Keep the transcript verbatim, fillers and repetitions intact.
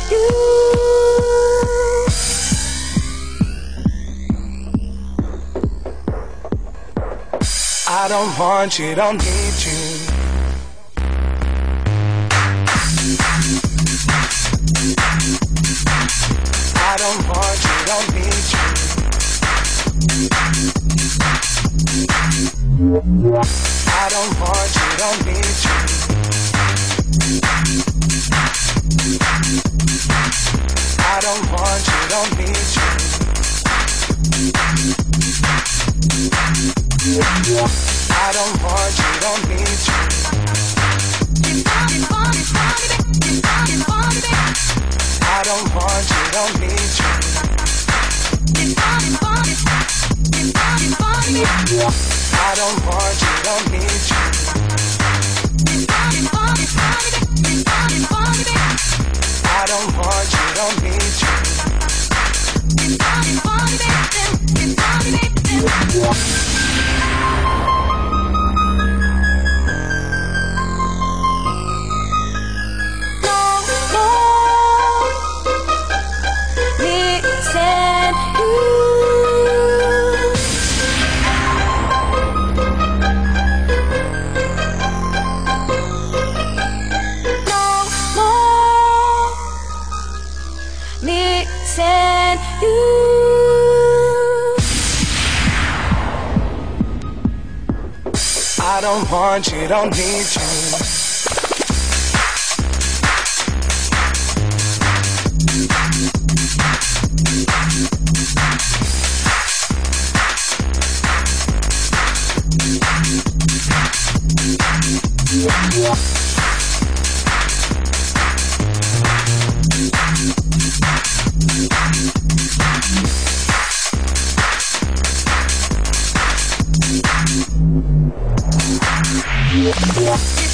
you. I don't want you, don't need you. I don't want you, don't need you. I don't want you, don't need you. I don't want you, don't need you. I don't want you, don't need you. I don't want you, don't need you. I don't want you, don't need you. I don't want you, don't need you. And you. I don't want you, don't need you. Yeah.